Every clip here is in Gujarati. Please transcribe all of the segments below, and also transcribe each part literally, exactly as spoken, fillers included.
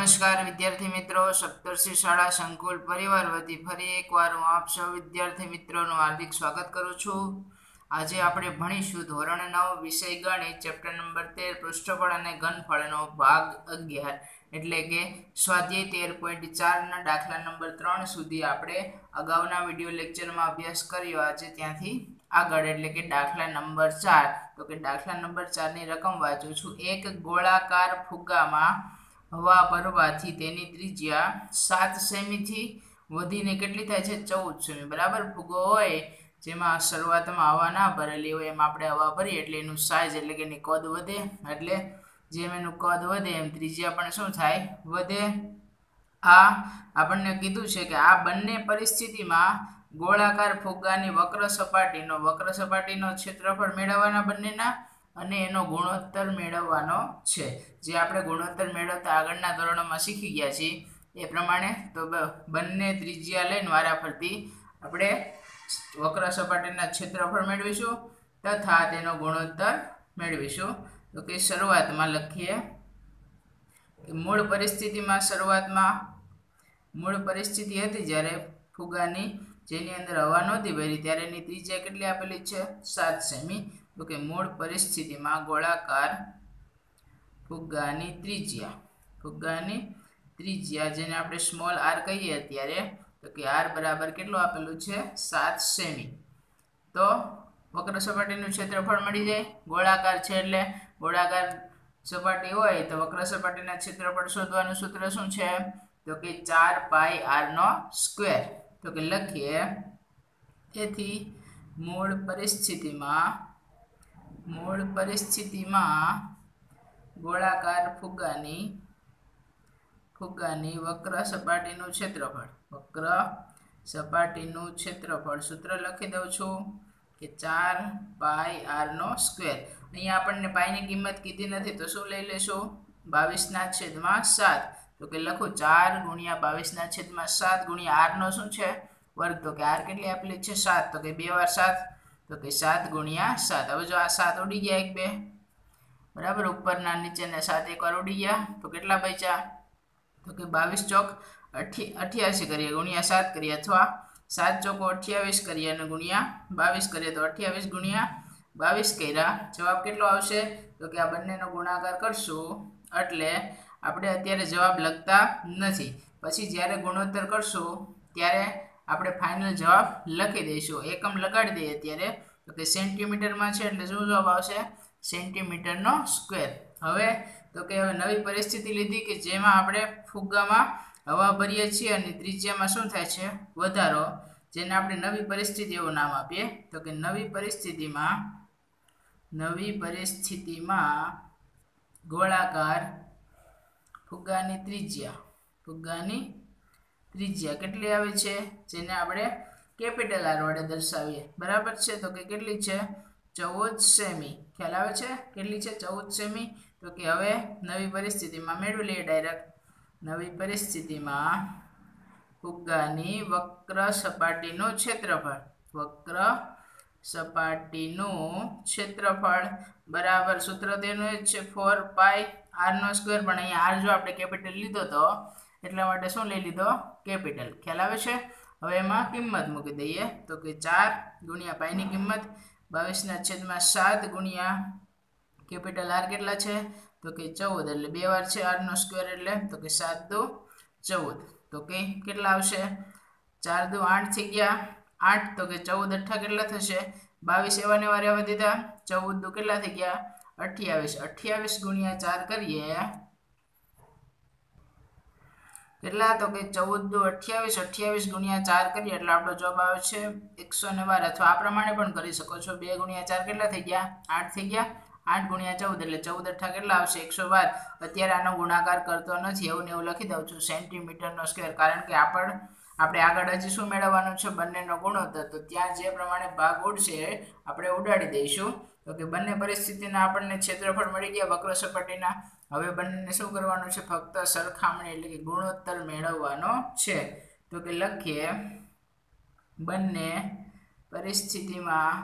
નમસ્કાર વિદ્યાર્થી મિત્રો, સપ્તર્ષિ શાળા સંકુલ પરિવાર વતી ફરી એકવાર હું આપ સૌ વિદ્યાર્થી મિત્રોનું હાર્દિક સ્વાગત કરું છું। આજે આપણે ભણીશું ધોરણ નવ વિષય ગણિત ચેપ્ટર નંબર તેર પૃષ્ઠફળ અને ઘનફળનો ભાગ અગિયાર એટલે કે સ્વાધ્યાય તેર પોઈન્ટ ચારના દાખલા નંબર ત્રણ સુધી આપણે અગાઉના વિડીયો લેક્ચરમાં અભ્યાસ કર્યો। આજે ત્યાંથી આગળ એટલે કે દાખલા નંબર ચાર તો કે દાખલા નંબર ચારની રકમ વાંચું છું। એક ગોળાકાર ફુગ્ગામાં હવા ભરવાથી તેની ત્રિજ્યા સાત સેમીથી વધીને કેટલી થાય છે? ચૌદ સેમી। બરાબર। ફુગ્ગો હોય જેમાં શરૂઆતમાં હવા ના ભરેલી હોય એમાં આપણે હવા ભરીએ એટલે એનું સાઇઝ એટલે કે એની કદ વધે, એટલે જેમ એનું કદ વધે એમ ત્રિજ્યા પણ શું થાય? વધે। આ આપણને કીધું છે કે આ બંને પરિસ્થિતિમાં ગોળાકાર ફુગ્ગાની વક્ર સપાટીનો વક્ર સપાટીનો ક્ષેત્રફળ મેળવવાના બંનેના અને એનો ગુણોત્તર મેળવવાનો છે। જે આપણે ગુણોત્તર મેળવતા આગળના ધોરણોમાં શીખી ગયા છીએ એ પ્રમાણે તો બંને ત્રિજ્યા લઈને વારાફરતી આપણે વક્ર સપાટીના ક્ષેત્રફળ મેળવીશું તથા તેનો ગુણોત્તર મેળવીશું। તો કે શરૂઆતમાં લખીએ કે મૂળ પરિસ્થિતિમાં શરૂઆતમાં મૂળ પરિસ્થિતિ હતી જ્યારે ફુગ્ગાની જેની અંદર હવા નહોતી ભરી ત્યારે એની ત્રિજ્યા કેટલી આપેલી છે? સાત સેમી। તો કે મૂળ પરિસ્થિતિમાં ગોળાકાર ફુગ્ગાની ત્રિજ્યા ફુગ્ગાની ત્રિજ્યા જેને આપણે સ્મોલ આર કહીએ અત્યારે તો કે આર બરાબર કેટલું આપેલું છે? સાત સેમી। તો વક્ર સપાટીનું ક્ષેત્રફળ મળી જાય। ગોળાકાર છે એટલે ગોળાકાર સપાટી હોય તો વક્ર સપાટીના ક્ષેત્રફળ શોધવાનું સૂત્ર શું છે? તો કે ચાર પાઈ આર નો સ્ક્વેર। તો કે લખીએ તેથી મૂળ પરિસ્થિતિમાં મૂળ પરિસ્થિતિમાં ગોળાકાર ફુગ્ગાની ફુગ્ગાની વક્ર સપાટીનું ક્ષેત્રફળ વક્ર સપાટીનું ક્ષેત્રફળ સૂત્ર લખી દઉં છું કે ચાર પાઈ આર નો સ્ક્વેર। અહીંયા આપણને પાઈની કિંમત કીધી નથી તો શું લઈ લેશું? બાવીસના છેદમાં સાત। તો કે લખું ચાર ગુણ્યા બાવીસના છેદમાં સાત ગુણ્યા આર નો શું છે? વર્ગ। તો કે આર કેટલી આપેલી છે? સાત। તો કે બે વાર સાત તો કે સાત ગુણ્યા સાત। હવે જો આ સાત ઉડી ગયા એક બે બરાબર, ઉપરના નીચેના સાત એક વાર ઉડી ગયા તો કેટલા બચ્યા? તો કે બાવીસ ચોક અઠ્યાસી કરીએ ગુણ્યા સાત કરીએ અથવા સાત ચોકો અઠ્યાવીસ કરીએ અને ગુણ્યા બાવીસ કરીએ તો અઠ્યાવીસ ગુણ્યા બાવીસ કર્યા જવાબ કેટલો આવશે? તો કે આ બંનેનો ગુણાકાર કરશું એટલે આપણે અત્યારે જવાબ લખતા નથી, પછી જ્યારે ગુણોત્તર કરશું ત્યારે આપણે ફાઇનલ જવાબ લખી દઈશું। એકમ લગાડી દઈએ અત્યારે તો કે સેન્ટીમીટરમાં છે એટલે શું જવાબ આવશે? સેન્ટીમીટરનો સ્ક્વેર। હવે તો કે હવે નવી પરિસ્થિતિ લીધી કે જેમાં આપણે ફુગ્ગામાં હવા ભરીએ છીએ અને ત્રિજ્યામાં શું થાય છે? વધારો, જેને આપણે નવી પરિસ્થિતિ એવું નામ આપીએ। તો કે નવી પરિસ્થિતિમાં નવી પરિસ્થિતિમાં ગોળાકાર ફુગ્ગાની ત્રિજ્યા ફુગ્ગાની ત્રિજ્યા કેટલી આવે છે? જેને આપણે કેપિટલ આર વડે દર્શાવીએ। બરાબર છે। તો કે કેટલી છે? ચૌદ સેમી। ખ્યાલ આવે છે? કેટલી છે? ચૌદ સેમી। તો કે હવે નવી પરિસ્થિતિમાં મેળવી લઈએ ડાયરેક્ટ નવી પરિસ્થિતિમાં ફુગ્ગાની વક્ર સપાટીનું ક્ષેત્રફળ વક્ર સપાટીનું ક્ષેત્રફળ બરાબર સૂત્ર તેનું જ છે ફોર પાઈ આર નો સ્ક્વેર, પણ અહીંયા આર જો આપણે કેપિટલ લીધો તો એટલા માટે શું લઈ લીધો? કેપિટલ। ખ્યાલ આવે છે? હવે એમાં કિંમત મૂકી દઈએ તો કે ચાર ગુણ્યા પાઈની કિંમત બાવીસના છેદમાં સાત ગુણ્યા કેપિટલ આર કેટલા છે? તો કે ચૌદ, એટલે બે વાર છે આર નો સ્ક્વેર એટલે તો કે સાત દુ ચૌદ। તો કે કેટલા આવશે? ચાર દુ આઠ થઈ ગયા આઠ, તો કે ચૌદ અઠ્ઠા કેટલા થશે? બાવીસ એવા ને વાર આવવા દીધા, ચૌદ દુ કેટલા થઈ ગયા? અઠ્યાવીસ। અઠ્યાવીસ ગુણ્યા ચાર કરીએ કેટલા? તો કે ચૌદ દુ અઠ્યાવીસ અઠ્યાવીસ ગુણ્યા ચાર કરીએ એટલે આપણો જવાબ આવે છે એકસો ને બાર, અથવા આ પ્રમાણે પણ કરી શકો છો। બે ગુણ્યા ચાર કેટલા થઈ ગયા? આઠ થઈ ગયા। આઠ ગુણ્યા ચૌદ એટલે ચૌદ અઠ્ઠા કેટલા આવશે? એકસો બાર। અત્યારે આનો ગુણાકાર કરતો નથી એવું ને એવું લખી દઉં છું સેન્ટીમીટરનો સ્ક્વેર, કારણ કે આપણ આપણે આગળ હજી શું મેળવવાનું છે? બંનેનો ગુણોત્તર। તો ત્યાં જે પ્રમાણે ભાગ ઉડશે આપણે ઉડાડી દઈશું। તો કે બંને પરિસ્થિતિના આપણને ક્ષેત્રફળ મળી ગયા વક્ર સપાટીના। હવે બંનેને શું કરવાનું છે? ફક્ત સરખામણી એટલે કે ગુણોત્તર મેળવવાનો છે। તો કે લખીએ બંને પરિસ્થિતિમાં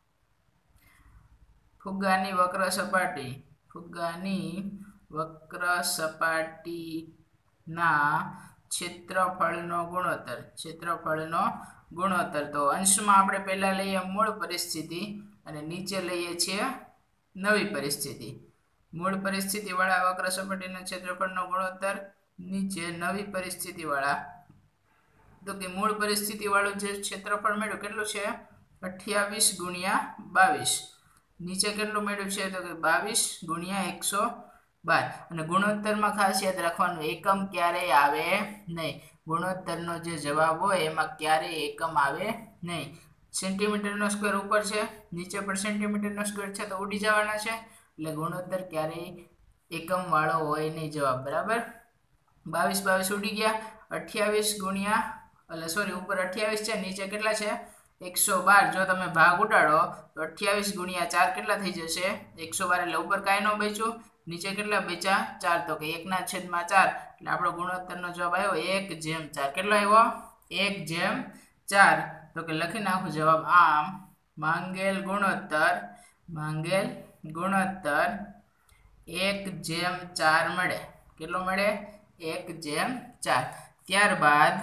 ફુગ્ગાની વક્ર સપાટી ફુગ્ગાની વક્ર સપાટી ના ક્ષેત્રફળનો ગુણોત્તર ક્ષેત્રફળનો ગુણોત્તર તો અંશમાં આપણે પહેલા લઈએ મૂળ પરિસ્થિતિ અને નીચે લઈએ છીએ નવી પરિસ્થિતિ મૂળ પરિસ્થિતિ વાળા વક્ર સપાટીના ક્ષેત્રફળનો ગુણોત્તર નીચે નવી પરિસ્થિતિ વાળા તો કે મૂળ પરિસ્થિતિ વાળું જે ક્ષેત્રફળ મળ્યું કેટલું છે અઠ્યાવીસ ગુણ્યા બાવીસ નીચે કેટલું મળ્યું છે તો કે બાવીસ ગુણ્યા એકસો બાર અને ગુણોત્તરમાં ખાસ યાદ રાખવાનું એકમ ક્યારેય આવે નહીં ગુણોત્તરનો જે જવાબ હોય એમાં ક્યારેય એકમ આવે નહીં સેન્ટીમીટરનો સ્ક્વેર ઉપર છે નીચે પણ સેન્ટીમીટરનો સ્ક્વેર છે તો ઉડી જવાના છે એટલે ગુણોત્તર ક્યારેય એકમ વાળો હોય નહીં જવાબ બરાબર બાવીસ બાવીસ ઉડી ગયા અઠ્યાવીસ ગુણ્યા એટલે સોરી ઉપર અઠ્યાવીસ છે નીચે કેટલા છે એકસો બાર જો તમે ભાગ ઉડાડો તો અઠ્યાવીસ ગુણ્યા ચાર કેટલા થઈ જશે એકસો બાર એટલે ઉપર કાંઈ ન બચ્યું નીચે કેટલા બચ્યા ચાર તો કે એકના છેદમાં ચાર એટલે આપણો ગુણોત્તરનો જવાબ આવ્યો એક જેમ ચાર કેટલો આવ્યો એક જેમ ચાર તો કે લખી નાખું જવાબ આમ માંગેલ ગુણોત્તર માંગેલ ગુણોત્તર એક જેમ ચાર મળે કેટલો મળે એક જેમ ચાર ત્યારબાદ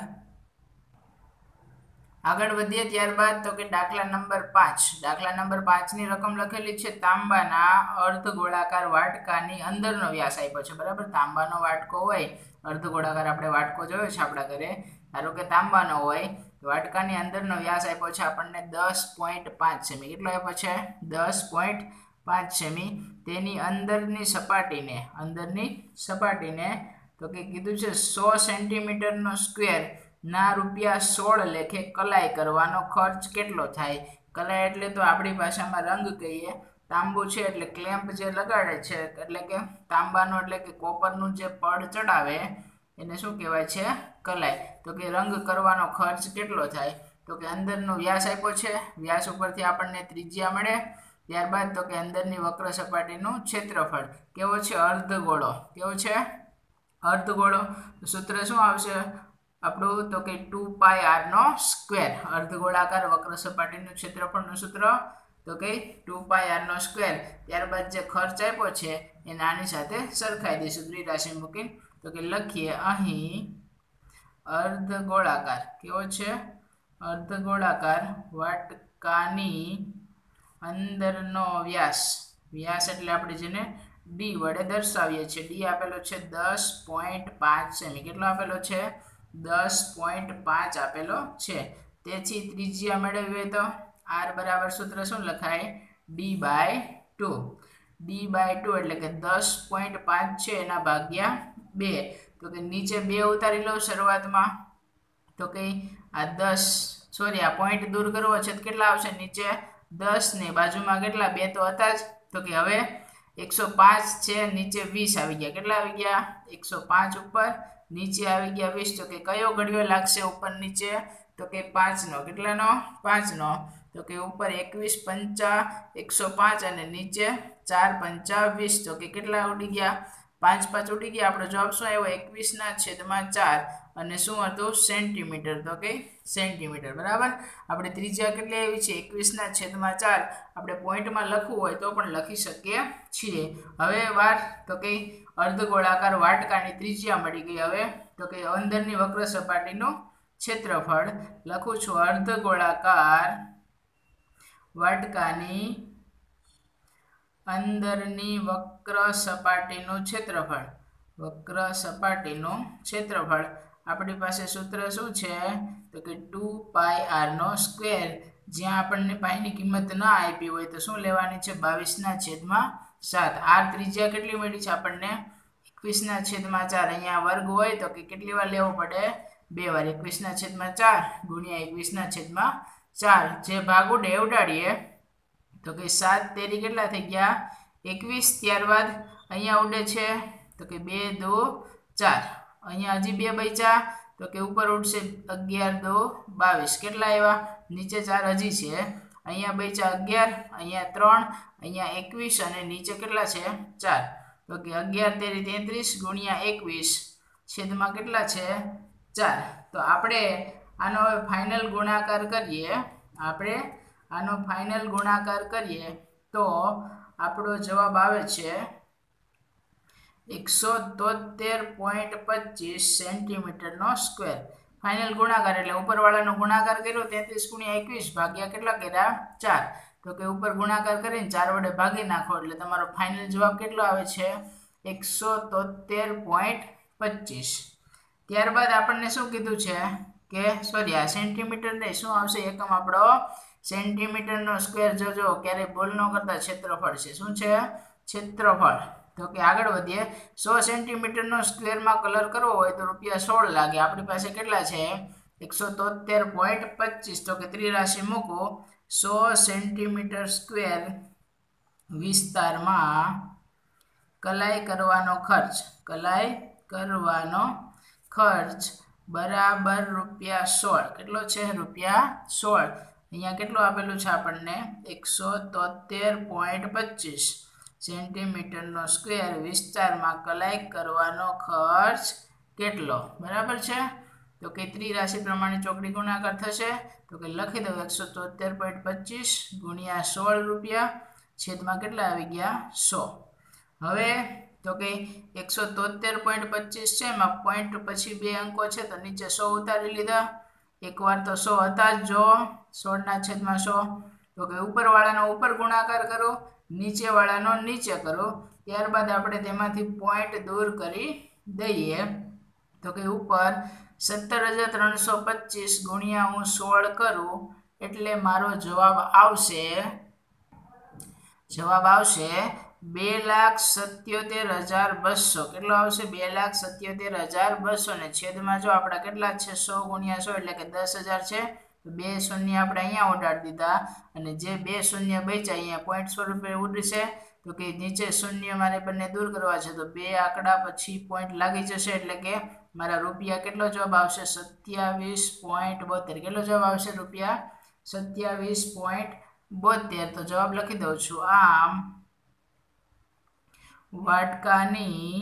આગળ વધીએ ત્યારબાદ તો કે દાખલા નંબર પાંચ દાખલા નંબર પાંચ ની રકમ લખેલી છે તાંબાના અર્ધ ગોળાકાર વાટકાની અંદરનો વ્યાસ આપ્યો છે બરાબર તાંબાનો વાટકો હોય અર્ધ ગોળાકાર આપણે વાટકો જોયો છે આપણા ઘરે ધારો કે તાંબાનો હોય વાટકાની અંદરનો વ્યાસ આપ્યો છે આપણને દસ પોઈન્ટ પાંચ સેમી કેટલો આપ્યો છે દસ પોઈન્ટ પાંચ સેમી તેની અંદરની સપાટીને અંદરની સપાટીને તો કે કીધું છે સો સેન્ટીમીટરનો સ્ક્વેર ના રૂપિયા સોળ લેખે કલાઈ કરવાનો ખર્ચ કેટલો થાય કલાઈ એટલે તો આપણી ભાષામાં રંગ કહીએ તાંબુ છે એટલે ક્લેમ્પ જે લગાડે છે એટલે કે તાંબાનો એટલે કે કોપરનું જે પડ ચડાવે એને શું કહેવાય છે કલાઈ તો કે રંગ કરવાનો ખર્ચ કેટલો થાય તો કે અંદરનો વ્યાસ આપ્યો છે વ્યાસ ઉપરથી આપણને ત્રિજ્યા મળે ત્યારબાદ તો કે અંદરની વક્ર સપાટીનું ક્ષેત્રફળ કેવો છે અર્ધગોળો કેવો છે અર્ધગોળો સૂત્ર શું આવશે આપણું તો કે ટુ પાઈ આર નો સ્ક્વેર અર્ધગોળાકાર વક્ર સપાટીનું ક્ષેત્રફળનું સૂત્ર તો કે ટુ પાઈ આર નો સ્ક્વેર ત્યારબાદ જે ખર્ચ આપ્યો છે એ આની સાથે સરખાઈ દઈશું દ્વિરાશી મૂકીને તો કે લખીએ અહીં અર્ધગોળાકાર કેવો છે અર્ધગોળાકાર વાટકાની અંદરનો વ્યાસ વ્યાસ એટલે આપણે જેને ડી વડે દર્શાવીએ છીએ ડી આપેલો છે દસ પોઈન્ટ પાંચ સેમી કેટલો આપેલો છે દસ પોઈન્ટ પાંચ આપેલો છે તેથી ત્રિજ્યા મેળવવી હોય તો આર બરાબર સૂત્ર શું લખાય d by two d by two એટલે કે દસ પોઈન્ટ પાંચ છે એના ભાગ્યા બે તો કે નીચે બે ઉતારી લો શરૂઆતમાં તો કે આ દસ સોરી આ પોઈન્ટ દૂર કરવો છે તો કેટલા આવશે નીચે દસ ને બાજુમાં કેટલા બે તો હતા જ તો કે હવે એકસો પાંચ છે નીચે વીસ આવી ગયા કેટલા આવી ગયા એકસો પાંચ ઉપર નીચે આવી ગયા વીસ તો કે કયો ઘડિયો લાગશે ઉપર નીચે તો કે પાંચ નો કેટલાનો પાંચ નો તો કે ઉપર એકવીસ પંચા એકસો પાંચ અને નીચે ચાર પંચા વીસ તો કે કેટલા ઉડી ગયા પાંચ પાંચ ઉડી ગયા આપણો જવાબ શું આવ્યો એકવીસ ના છેદમાં ચાર અને શું હતું સેન્ટીમીટર તો કે સેન્ટીમીટર બરાબર આપણે ત્રિજ્યા કેટલી આવી છે એકવીસ ના છેદમાં ચાર આપણે પોઈન્ટમાં લખવું હોય તો પણ લખી શકીએ છીએ હવે વાર તો કે અર્ધગોળાકાર વાટકાની ત્રિજ્યા મળી ગઈ હવે તો કે અંદરની વક્ર સપાટીનું ક્ષેત્રફળ લખું છું અર્ધગોળાકાર વાટકાની અંદરની વક્ર સપાટીનું ક્ષેત્રફળ વક્ર સપાટીનું ક્ષેત્રફળ આપણી પાસે સૂત્ર શું છે તો કે ટુ પાઈ આર નો સ્ક્વેર જ્યાં આપણને પાઈની કિંમત ના આપી હોય તો શું લેવાની છે બાવીસ ના છેદમાં સાત આર ત્રિજ્યા કેટલી મળી છે આપણને એકવીસ ના છેદમાં ચાર અહીંયા વર્ગ હોય તો કે કેટલી વાર લેવો પડે બે વાર એકવીસ ના છેદમાં ચાર ગુણ્યા એકવીસ ના છેદમાં ચાર જે ભાગ ઉડે ઉડાડીએ તો કે સાત તેરી કેટલા થઈ ગયા એકવીસ ત્યારબાદ અહીંયા ઉડે છે તો કે બે દો ચાર અહીંયા હજી બે બચ્યા તો કે ઉપર ઉડશે અગિયાર દો બાવીસ કેટલા આવ્યા નીચે ચાર હજી છે અહીંયા બચ્યા અગિયાર અહીંયા ત્રણ અહીંયા એકવીસ અને નીચે કેટલા છે ચાર તો કે અગિયાર તેરી તેત્રીસ ગુણ્યા એકવીસ છેદમાં કેટલા છે ચાર તો આપણે આનો હવે ફાઇનલ ગુણાકાર કરીએ આપણે આનો ફાઇનલ ગુણાકાર કરીએ તો આપણો જવાબ આવે છે એકસો તોતેર પોઈન્ટ પચીસ સેન્ટીમીટરનો સ્ક્વેર. ફાઇનલ ગુણાકાર એટલે ઉપરવાળાનો ગુણાકાર કર્યો તેત્રીસ ગુણ્યા એકવીસ ભાગ્યા કેટલા કર્યા ચાર. તો કે ઉપર ગુણાકાર કરીને ચાર વડે ભાગી નાખો એટલે તમારો ફાઇનલ જવાબ કેટલો આવે છે એકસો તોતેર પોઈન્ટ પચીસ. ત્યારબાદ આપણને શું કીધું છે કે સોરી આ સેન્ટીમીટર નહીં શું આવશે એકમ આપણો સેન્ટીમીટરનો સ્ક્વેર. જોજો ક્યારેય ભૂલ ન કરતા ક્ષેત્રફળ છે. શું છે ક્ષેત્રફળ. તો કે આગળ વધીએ. સો સેન્ટીમીટરનો સ્ક્વેરમાં કલર કરવો હોય તો રૂપિયા સોળ લાગે. આપણી પાસે કેટલા છે એકસો તોતેર પોઈન્ટ પચીસ. તો કે ત્રિરાશિ મૂકો. સો સેન્ટીમીટર સ્ક્વેર વિસ્તારમાં કલાઈ કરવાનો ખર્ચ કલાઈ કરવાનો ખર્ચ બરાબર રૂપિયા સોળ. કેટલો છે રૂપિયા સોળ. અહીંયા કેટલું આપેલું છે આપણને એકસો તોતેર પોઈન્ટ પચીસ સેન્ટીમીટરનો સ્ક્વેર વિસ્તારમાં કલાઈ કરવાનો ખર્ચ કેટલો બરાબર છે. તો કે ત્રિરાશિ પ્રમાણે ચોકડી ગુણાકાર થશે. તો કે લખી દો એકસો તોતેર પોઈન્ટ પચીસ ગુણ્યા સોળ રૂપિયા છેદમાં કેટલા આવી ગયા સો. હવે તો કે એકસો તોતેર પોઈન્ટ પચીસ છે એમાં પોઈન્ટ પછી બે અંકો છે તો નીચે સો ઉતારી લીધા. એકવાર તો સો હતા જ જો સોળના છેદમાં સો. તો કે ઉપરવાળાનો ઉપર ગુણાકાર કરો નીચેવાળાનો નીચે કરો. ત્યારબાદ આપણે તેમાંથી પોઈન્ટ દૂર કરી દઈએ. તો કે ઉપર સત્તર હજાર ત્રણસો પચીસ ગુણ્યા હું સોળ કરું એટલે મારો જવાબ આવશે જવાબ આવશે બે લાખ સત્યોતેર હજાર બસો. કેટલો આવશે બે લાખ સત્યોતેર હજાર બસો ને છેદમાં જો આપણા કેટલા છે સો ગુણ્યા સો એટલે કે દસ હજાર છે. તો બે શૂન્ય આપણે અહીંયા ઉડાડી દીધા અને જે બે શૂન્ય બચ્યા અહીંયા પોઈન્ટ સ્વરૂપે ઉડશે. તો કે નીચે શૂન્ય મારે બંને દૂર કરવા છે તો બે આંકડા પછી પોઈન્ટ લાગી જશે એટલે કે મારા રૂપિયા કેટલો જવાબ આવશે સત્યાવીસ પોઈન્ટ બોતેર. કેટલો જવાબ આવશે રૂપિયા સત્યાવીસ પોઈન્ટ બોતેર. તો જવાબ લખી દઉં છું. આમ વાટકાની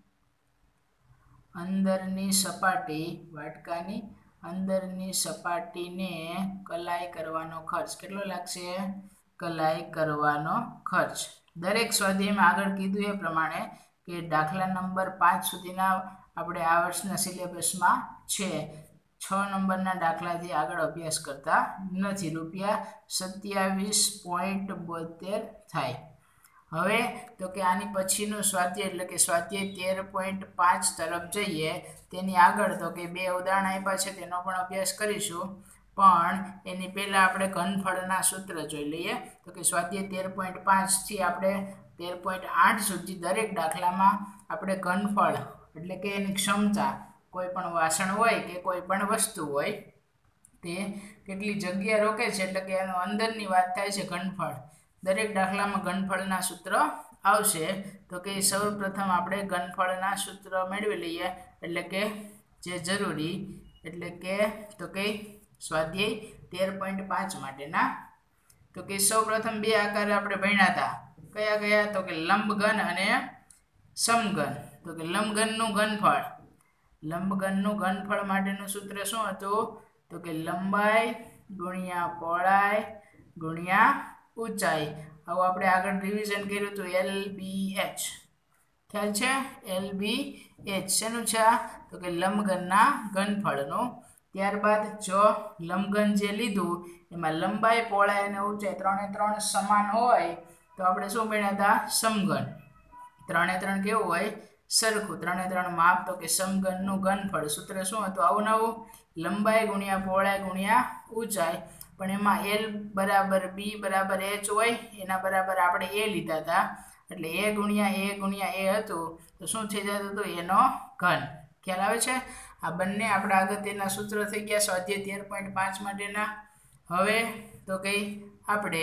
અંદરની સપાટી વાટકાની અંદરની સપાટીને કલાઈ કરવાનો ખર્ચ કેટલો લાગશે કલાઈ કરવાનો ખર્ચ. દરેક સ્વાધ્યાયમાં આગળ કીધું એ પ્રમાણે કે દાખલા નંબર પાંચ સુધીના આપણે આ વર્ષના સિલેબસમાં છે. છ નંબરના દાખલાથી આગળ અભ્યાસ કરતા નથી. રૂપિયા સત્યાવીસ પોઈન્ટ બોતેર થાય. હવે તો કે આની પછીનું સ્વાધ્યાય એટલે કે સ્વાધ્યાય તેર પોઈન્ટ પાંચ તરફ જઈએ. તેની આગળ તો કે બે ઉદાહરણ આપ્યા છે તેનો પણ અભ્યાસ કરીશું. પણ એની પહેલાં આપણે ઘનફળના સૂત્ર જોઈ લઈએ. તો કે સ્વાધ્યાય તેર પોઈન્ટ પાંચથી આપણે તેર પોઈન્ટ આઠ સુધી દરેક દાખલામાં આપણે ઘનફળ એટલે કે એની ક્ષમતા કોઈ પણ વાસણ હોય કે કોઈ પણ વસ્તુ હોય તે કેટલી જગ્યા રોકે છે એટલે કે એનો અંદરની વાત થાય છે ઘનફળ. દરેક દાખલામાં ઘનફળના સૂત્ર આવશે. તો કે સૌ પ્રથમ આપણે ઘનફળના સૂત્ર મેળવી લઈએ એટલે કે જે જરૂરી એટલે કે તો કે સ્વાધ્યાય તેર પોઈન્ટ પાંચ માટેના. તો કે સૌ પ્રથમ બે આકાર આપણે ભણ્યા હતા. કયા કયા તો કે લંબઘન અને સમઘન. તો કે લંબઘનનું ઘનફળ લંબઘનનું ઘનફળ માટેનું સૂત્ર શું હતું તો કે લંબાઈ ગુણ્યા પહોળાઈ ગુણ્યા ઊંચાઈ. આવું આપણે આગળ રિવિઝન કર્યું હતું એલ બી એચ. ખ્યાલ છે એલ બી એચ શેનું છે તો કે લંબઘનના ઘનફળનું. ત્યારબાદ જો લંબઘન જે લીધું એમાં લંબાઈ પહોળાઈ અને ઊંચાઈ ત્રણે ત્રણ સમાન હોય તો આપણે શું ભણ્યા હતા સમઘન. ત્રણે ત્રણ કેવું હોય સરખું. ત્રણે ત્રણ માપ તો કે સમઘનનું ઘનફળ સૂત્ર શું હતું આવું નવું લંબાઈ ગુણ્યા પહોળાઈ ગુણ્યા ઊંચાઈ. પણ એમાં એલ બરાબર બી બરાબર એચ હોય એના બરાબર આપણે એ લીધા હતા એટલે એ ગુણ્યા એ ગુણ્યા એ હતું તો શું થઈ જતું હતું એનો ઘન. ખ્યાલ આવે છે. આ બંને આપણા અગત્યના સૂત્ર થઈ ગયા સ્વાધ્યાય તેર પોઈન્ટ પાંચ માટેના. હવે તો કંઈ આપણે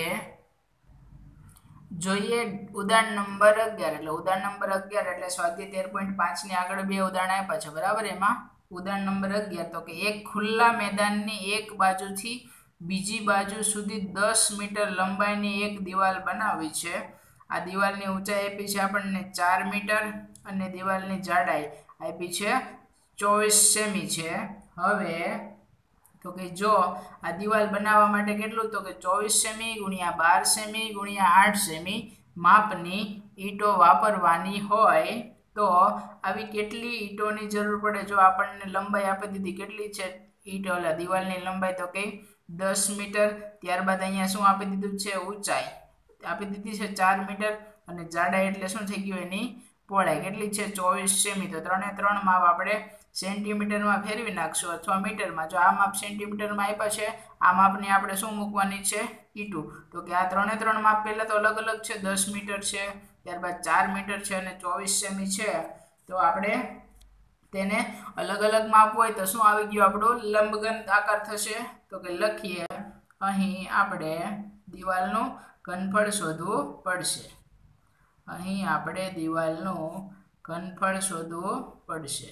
જોઈએ ઉદાહરણ નંબર અગિયાર. એટલે ઉદાહરણ નંબર અગિયાર એટલે સ્વાધ્યાય તેર પોઈન્ટ પાંચની આગળ બે ઉદાહરણ આપ્યા છે બરાબર. એમાં ઉદાહરણ નંબર અગિયાર તો કે એક ખુલ્લા મેદાનની એક બાજુથી બીજી બાજુ સુધી દસ મીટર લંબાઈની એક દિવાલ બનાવી છે. આ દિવાલની ઊંચાઈ આપી છે આપણને ચાર મીટર અને દિવાલની જાડાઈ આપી છે ચોવીસ સેમી છે. હવે તો કે જો આ દિવાલ બનાવવા માટે કેટલું તો કે ચોવીસ સેમી ગુણ્યા બાર સેમી ગુણ્યા આઠ સેમી માપની ઈંટો વાપરવાની હોય તો આવી કેટલી ઈંટોની જરૂર પડે? જો આપણને લંબાઈ આપી દીધી, કેટલી છે ઈંટ ઓલા દિવાલની લંબાઈ? તો કે દસ મીટર. ત્યારબાદ અહીંયા શું આપી દીધું છે? ઊંચાઈ આપી દીધી છે ચાર મીટર, અને જાડાઈ એટલે શું થઈ ગયું? એની પહોળાઈ કેટલી છે? ચોવીસ સેમી. તો ત્રણે ત્રણ માપ આપણે સેન્ટીમીટરમાં ફેરવી નાખશું અથવા મીટરમાં. જો આ માપ સેન્ટીમીટરમાં આપ્યા છે, આ માપની આપણે શું મૂકવાની છે? ઈટું. તો કે આ ત્રણે ત્રણ માપ પહેલા તો અલગ અલગ છે. દસ મીટર છે, ત્યારબાદ ચાર મીટર છે અને ચોવીસ સેમી છે. તો આપણે તેને અલગ અલગ માપ હોય તો શું આવી ગયું? આપણો લંબઘન આકાર થશે. તો કે લખીએ, અહીં આપણે દિવાલનું ઘનફળ શોધવું પડશે. અહીં આપણે દિવાલનું ઘનફળ શોધવું પડશે.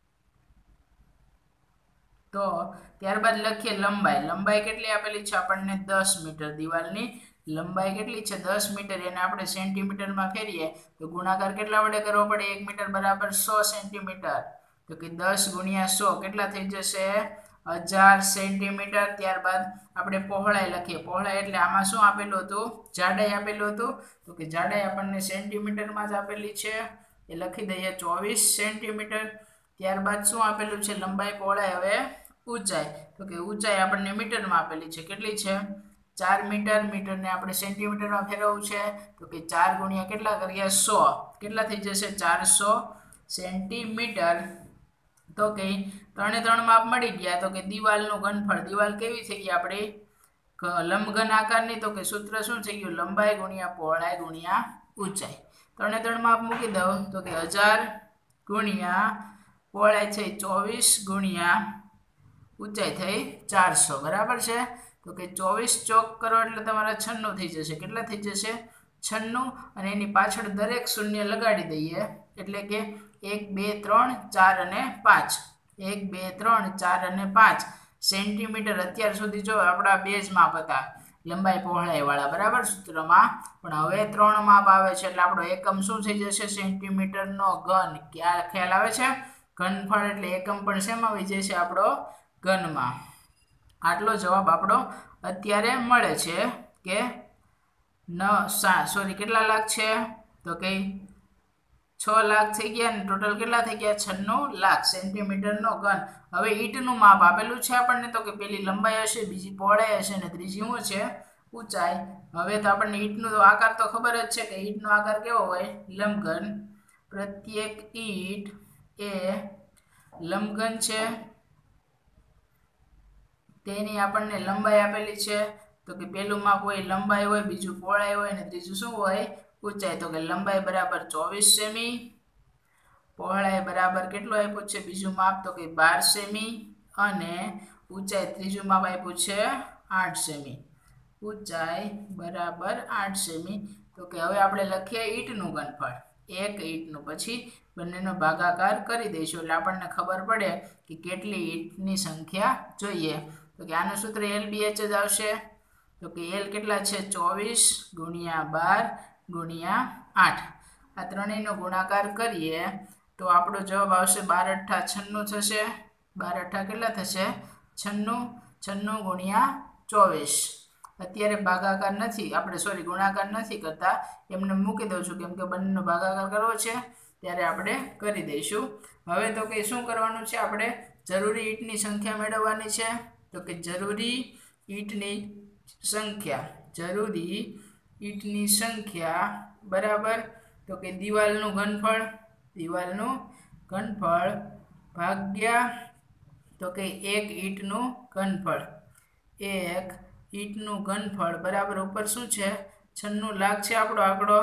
તો ત્યારબાદ લખીએ લંબાઈ. લંબાઈ કેટલી આપેલી છે આપણને? દસ મીટર. દિવાલની લંબાઈ કેટલી છે? દસ મીટર. એને આપણે સેન્ટીમીટરમાં ફેરીએ તો ગુણાકાર કેટલા વડે કરવો પડે? એક મીટર બરાબર સો સેન્ટીમીટર. તો કે દસ ગુણ્યા સો કેટલા થઈ જશે? હજાર સેન્ટીમીટર. ત્યારબાદ આપણે પહોળાઈ લખીએ. પહોળાઈ એટલે આમાં શું આપેલું હતું? જાડાઈ આપેલું હતું. તો કે જાડાઈ આપણને સેન્ટીમીટરમાં જ આપેલી છે, એ લખી દઈએ ચોવીસ સેન્ટીમીટર. ત્યારબાદ શું આપેલું છે? લંબાઈ, પહોળાઈ. હવે ઊંચાઈ. તો કે ઊંચાઈ આપણને મીટરમાં આપેલી છે. કેટલી છે? ચાર મીટર. મીટરને આપણે સેન્ટીમીટરમાં ફેરવવું છે. તો કે ચાર ગુણ્યા કેટલા કર્યા? સો. કેટલા થઈ જશે? ચારસો સેન્ટીમીટર. તો કે ત્રણે ત્રણ માપ મળી ગયા. તો કે દિવાલનું ઘનફળ. દિવાલ કેવી થઈ ગઈ આપણી? લંબઘન આકારની. તો કે સૂત્ર શું થઈ ગયું? લંબાઈ ગુણ્યા પહોળાઈ ગુણ્યા ઊંચાઈ. ત્રણે ત્રણ માપ મૂકી દઉં તો કે હજાર ગુણ્યા પહોળાઈ થઈ ચોવીસ ગુણ્યા ઊંચાઈ થઈ ચારસો. બરાબર છે. તો કે ચોવીસ ચોક કરો એટલે તમારા છન્નું થઈ જશે. કેટલા થઈ જશે? છન્નું. અને એની પાછળ દરેક શૂન્ય લગાડી દઈએ. એટલે કે એક બે ત્રણ ચાર અને પાંચ. એક બે ત્રણ ચાર અને પાંચ સેન્ટીમીટર. અત્યાર સુધી જો આપણા બે જ માપ હતા લંબાઈ પહોળાઈ વાળા, બરાબર, સૂત્રમાં. પણ હવે ત્રણ માપ આવે છે એટલે આપણો એકમ શું થઈ જશે? સેન્ટીમીટરનો ઘન. ક્યાં ખ્યાલ આવે છે? ઘનફળ એટલે એકમ પણ શેમાં આવી જશે? આપણો ઘનમાં. આટલો જવાબ આપણો અત્યારે મળે છે કે ન સા સોરી કેટલા લાખ છે? તો કે છ લાખ થઈ ગયા. ને ટોટલ કેટલા થઈ ગયા? છન્નું લાખ સેન્ટીમીટરનો ઘન. હવે ઈંટનું માપ આપેલું છે આપણને. તો કે પેલી લંબાઈ હશે, બીજી પહોળાઈ હશે અને ત્રીજી શું છે? ઊંચાઈ. હવે તો આપણને ઈંટનો આકાર તો ખબર જ છે કે ઈંટનો આકાર કેવો હોય? લંબઘન. પ્રત્યેક ઈંટ એ લંબઘન છે. તેની આપણને લંબાઈ આપેલી છે. તો કે પેલું માપ હોય લંબાઈ હોય, બીજું પહોળાઈ હોય અને ત્રીજું શું હોય? ઊંચાઈ. તો કે લંબાઈ બરાબર ચોવીસ સેમી, પહોળાઈ બરાબર કેટલું આપ્યું છે બીજું માપ? તો કે બાર સેમી, અને ઊંચાઈ ત્રીજું માપ આપ્યું છે આઠ સેમી. ઊંચાઈ બરાબર આઠ સેમી. તો કે હવે આપણે લખીએ ઈંટનું ઘનફળ. એક ઈંટનું. પછી બંનેનો ભાગાકાર કરી દઈશું એટલે આપણને ખબર પડે કે કેટલી ઈંટની સંખ્યા જોઈએ. તો કે આનું સૂત્ર એલ બી એચ જ આવશે. તો કે એલ કેટલા છે? ચોવીસ ગુણ્યા બાર ગુણ્યા આઠ. આ ત્રણેયનો ગુણાકાર કરીએ તો આપણો જવાબ આવશે બાર અઠ્ઠા છન્નું થશે. બાર અઠ્ઠા કેટલા થશે? છન્નું. છન્નું ગુણ્યા ચોવીસ. અત્યારે ભાગાકાર નથી આપણે, સોરી ગુણાકાર નથી કરતા, એમને મૂકી દઉં છું કેમ કે બંનેનો ભાગાકાર કરવો છે ત્યારે આપણે કરી દઈશું. હવે તો કે શું કરવાનું છે? આપણે જરૂરી ઈંટની સંખ્યા મેળવવાની છે. તો કે જરૂરી ઈંટની સંખ્યા. જરૂરી ઈંટની સંખ્યા બરાબર. તો કે દિવાલનું ઘનફળ. દિવાલનું ઘનફળ ભાગ્યા તો કે એક ઈંટનું ઘનફળ. એક ઈંટનું ઘનફળ બરાબર ઉપર શું છે? છન્નું લાખ છે આપણો આંકડો.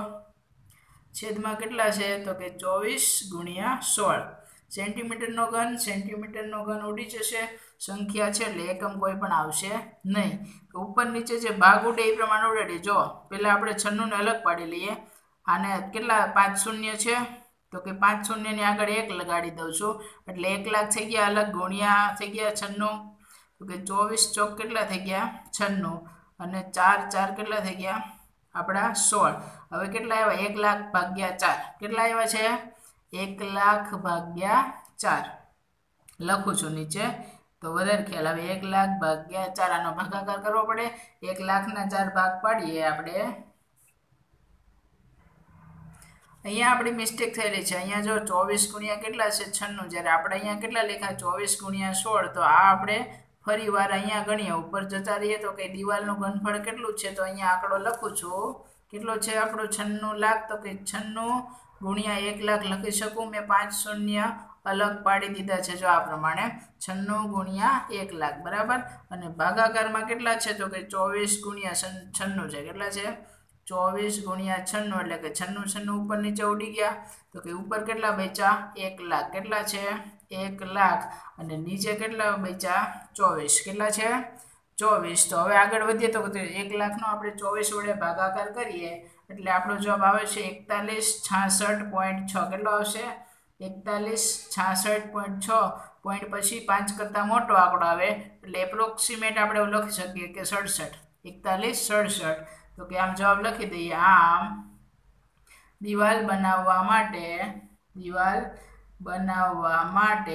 છેદમાં કેટલા છે? તો કે ચોવીસ ગુણ્યા સોળ. સેન્ટીમીટરનો ઘન. સેન્ટીમીટરનો ઘન ઉડી જશે. સંખ્યા છે એટલે એકમ કોઈ પણ આવશે નહીં. ઉપર નીચે જે ભાગ ઉડે એ પ્રમાણે ઉડે. જો પહેલાં આપણે છન્નુંને અલગ પાડી લઈએ. આને કેટલા? પાંચ શૂન્ય છે. તો કે પાંચ શૂન્યની આગળ એક લગાડી દઉં છું એટલે એક લાખ થઈ ગયા અલગ, ગુણ્યા થઈ ગયા છન્નું. તો કે ચોવીસ ચોક કેટલા થઈ ગયા? છન્નું. અને ચાર ચાર કેટલા થઈ ગયા? આપણા સોળ. હવે કેટલા આવ્યા? એક લાખ ભાગ્યા ચાર. કેટલા આવ્યા છે? એક લાખ ભાગ્યા ચાર. લખું છું નીચે તો વધારે ખ્યાલ આવે. એક લાખ ભાગ્યા ચાર. આનો ભાગાકાર કરવો પડે. એક લાખના ચાર ભાગ પાડીએ આપણે અહીંયા આપણી મિસ્ટેક થયેલી છે। અહીંયા જો ચોવીસ ગુણ્યા કેટલા છે છન્નું, જ્યારે આપણે અહીંયા કેટલા લખ્યા ચોવીસ ગુણ્યા સોળ, તો આ આપણે ફરી વાર અહીંયા ગણીએ, ઉપર જતા રહીએ તો કે દિવાલનું ઘનફળ કેટલું છે, તો અહીંયા આંકડો લખું છું કેટલો છે આપણો છન્નું લાખ, તો કે છન્નું ગુણ્યા એક લાખ લખી શકું મેં, પાંચ શૂન્ય અલગ પાડી દીધા છે જો આ પ્રમાણે, છન્નું ગુણ્યા એક લાખ બરાબર। અને ભાગાકારમાં કેટલા છે તો કે ચોવીસ ગુણ્યા છન્નું છે, કેટલા છે ચોવીસ ગુણ્યા છન્નું, એટલે કે છન્નું છન્નું ઉપર નીચે ઉડી ગયા, તો કે ઉપર કેટલા બચ્યા એક લાખ, કેટલા છે એક લાખ, અને નીચે કેટલા બચ્યા ચોવીસ, કેટલા છે ચોવીસ। તો હવે આગળ વધીએ તો એક લાખનો આપણે ચોવીસ વડે ભાગાકાર કરીએ એટલે આપણો જવાબ આવે છે એકતાલીસ છાસઠ પોઈન્ટ છ, કેટલો આવશે એકતાલીસ છાસઠ પોઈન્ટ છ, પોઈન્ટ પછી પાંચ કરતાં મોટો આંકડો આવે એટલે એપ્રોક્સિમેટ આપણે એવું લખી શકીએ કે સડસઠ, એકતાલીસ સડસઠ। તો કે આમ જવાબ લખી દઈએ, આમ દિવાલ બનાવવા માટે દિવાલ બનાવવા માટે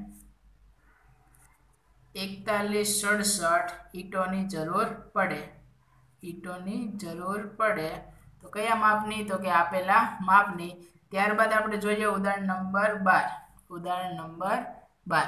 એકતાલીસ સડસઠ ઈંટોની જરૂર પડે, ઈંટોની જરૂર પડે। તો કયા માપની, તો કે આપેલા માપની। ત્યારબાદ આપણે જોઈએ ઉદાહરણ નંબર બાર, ઉદાહરણ નંબર બાર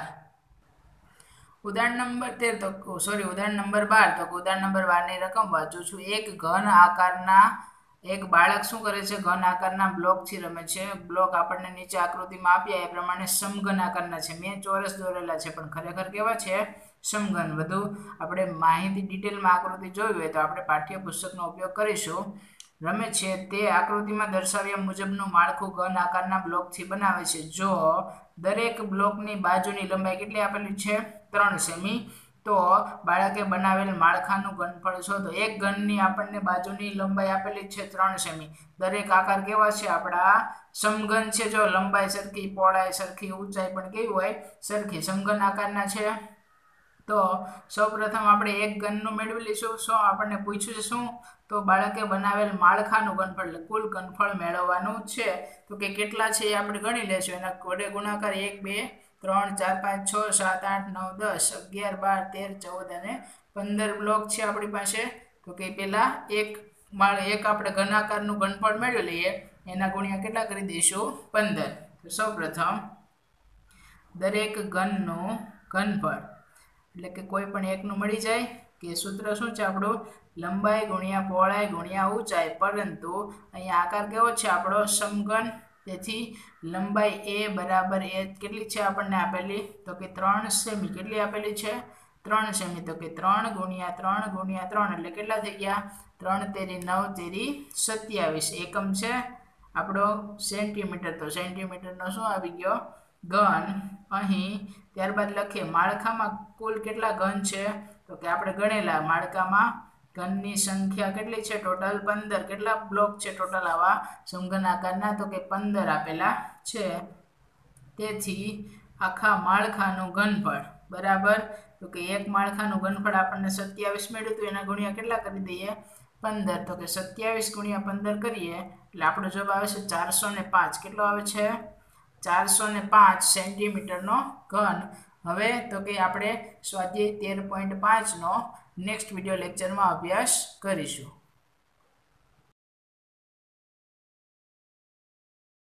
ઉદાહરણ નંબર તેર તો સોરી ઉદાહરણ નંબર બાર તો ઉદાહરણ નંબર બાર ની રકમ વાંચું છું। એક ઘન આકારના એક બાળક શું કરે છે, ઘન આકારના બ્લોકથી રમે છે। બ્લોક આપણને નીચે આકૃતિમાં આપ્યા એ પ્રમાણે સમઘન આકારના છે, મેં ચોરસ દોરેલા છે પણ ખરેખર કેવા છે સમઘન। વધુ આપણે માહિતી ડિટેલમાં આકૃતિ જોઈ હોય તો આપણે પાઠ્યપુસ્તકનો ઉપયોગ કરીશું। રમે છે તે આકૃતિમાં દર્શાવ્યા મુજબનું માળખું ઘન આકારના બ્લોકથી બનાવે છે। જો દરેક બ્લોકની બાજુની લંબાઈ કેટલી આપેલી છે ત્રણ સેમી, તો બાળકે બનાવેલ માળખાનું ઘનફળ શોધો। એક ઘનની આપણને બાજુની લંબાઈ આપેલી છે ત્રણ સેમી, દરેક આકાર કેવા છે આપણા સમઘન છે, જો લંબાઈ સરખી, પહોળાઈ સરખી, ઊંચાઈ પણ કેવી હોય સરખી, સમઘન આકારના છે। તો સૌપ્રથમ આપણે એક ઘનનું મેળવી લઈશું। શું આપણને પૂછ્યું છે શું, તો બાળકે બનાવેલ માળખાનું ઘનફળ, કુલ ઘનફળ મેળવવાનું છે। તો કે કેટલા છે એ આપણે ગણી લેશું, એના વડે ગુણાકાર એક બે ત્રણ ચાર પાંચ છ સાત આઠ નવ દસ અગિયાર બાર તેર ચૌદ અને પંદર બ્લોક છે આપણી પાસે। તો કે પેલા એક માળ એક આપણે ઘનાકારનું ઘનફળ મેળવી લઈએ, એના ગુણ્યા કેટલા કરી દઈશું પંદર। તો સૌ પ્રથમ દરેક ઘનનું ઘનફળ એટલે કે કોઈ પણ એકનું મળી જાય કે સૂત્ર શું છે આપણું લંબાઈ ગુણ્યા પહોળાઈ ગુણ્યા ઊંચાઈ, પરંતુ અહીંયા આકાર કેવો છે આપણો સમઘન, તેથી લંબાઈ એ બરાબર એ કેટલી છે આપણને આપેલી, તો કે ત્રણ સેમી, કેટલી આપેલી છે ત્રણ સેમી। તો કે ત્રણ ગુણ્યા ત્રણ ગુણ્યા ત્રણ એટલે કેટલા થઈ ગયા ત્રણ તેરી નવ તેરી સત્યાવીસ, એકમ છે આપણો સેન્ટીમીટર, તો સેન્ટીમીટરનો શું આવી ગયો ઘન અહીં। ત્યારબાદ લખીએ માળખામાં કુલ કેટલા ઘન છે, તો કે આપણે ગણેલા માળખામાં ઘનની સંખ્યા કેટલી છે ટોટલ પંદર, કેટલા બ્લોક છે ટોટલ આવા સમઘન આકારના, તો કે પંદર આપેલા છે। તેથી આખા માળખાનું ઘનફળ બરાબર, તો કે એક માળખાનું ઘનફળ આપણને સત્યાવીસ મળ્યું હતું, એના ગુણ્યા કેટલા કરી દઈએ પંદર, તો કે સત્યાવીસ ગુણ્યા પંદર કરીએ એટલે આપણો જવાબ આવે છે ચારસો ને પાંચ, કેટલો આવે છે ચારસો ને પાંચ સેન્ટીમીટરનો ઘન। હવે તો કે આપણે સ્વાધ્યાય તેર પોઈન્ટ પાંચનો નેક્સ્ટ વિડીયો લેક્ચરમાં અભ્યાસ કરીશું।